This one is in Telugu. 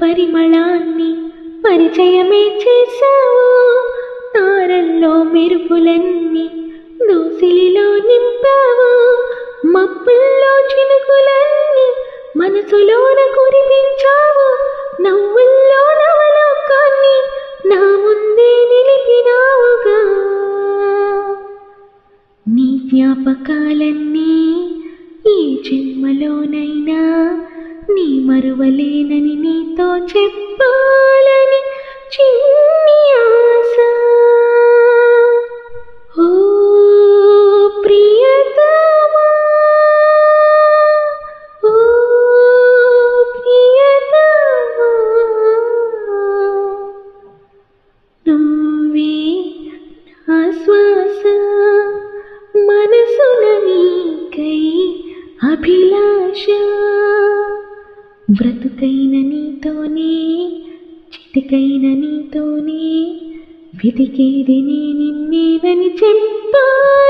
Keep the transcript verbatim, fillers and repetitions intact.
పరిమళాన్ని పరిచయమే చేశావు. తారల్లో మెరుపులన్నీ దోసిలిలో నింపావు. మబ్బుల్లో చినుకులన్నీ మనసులోన కురిపించావు. నవ్వుల్లో నవలోకాన్ని నా ముందే నిలిపినావుగా. నీ జ్ఞాపకాలన్నీ ఈ జన్మలోనైనా నీ మరువలేనని నీతో చెప్పాలని చిన్ని ఆశ. ఓ ప్రియతమా, ఓ ప్రియతమా, నువ్వే నా శ్వాస, మనసున నీకై అభిలాష. బ్రతుకైన నీతోనే చిటికైన నీతోనే వెతికేది నే నిన్నేనని చెప్పా.